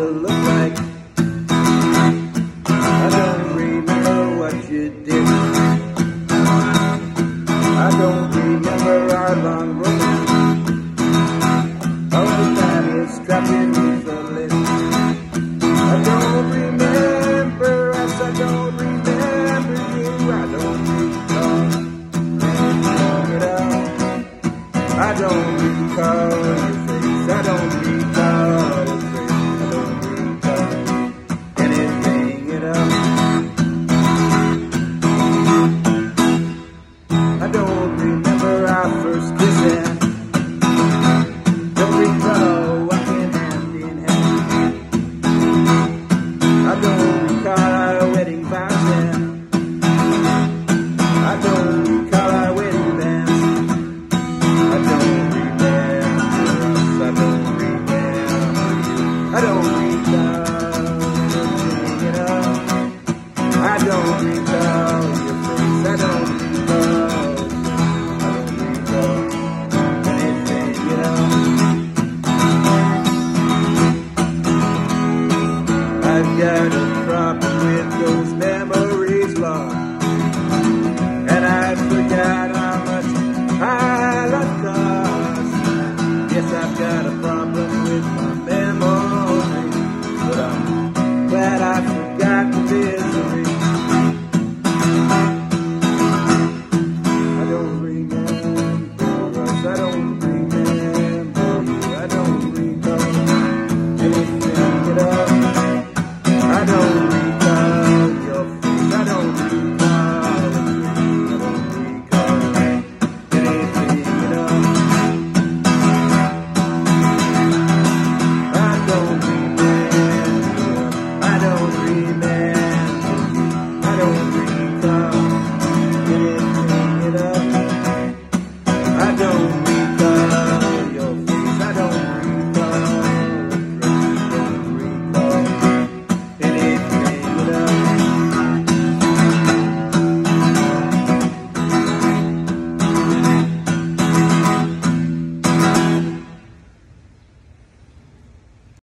look like. I don't remember what you did. I don't remember our long romance. All the time is trapped beneath the lid. I don't remember us, I don't remember you. I don't recall anything at all. I don't recall your face, I don't recall your face, I don't recall anything at all. I don't remember our first kissing. Don't recall walking hand in hand. I don't recall our wedding vows. I don't recall our wedding dance. I don't remember us. I don't remember you. I don't recall anything at all. I don't recall your face. I don't recall. I don't recall anything at all. I've got a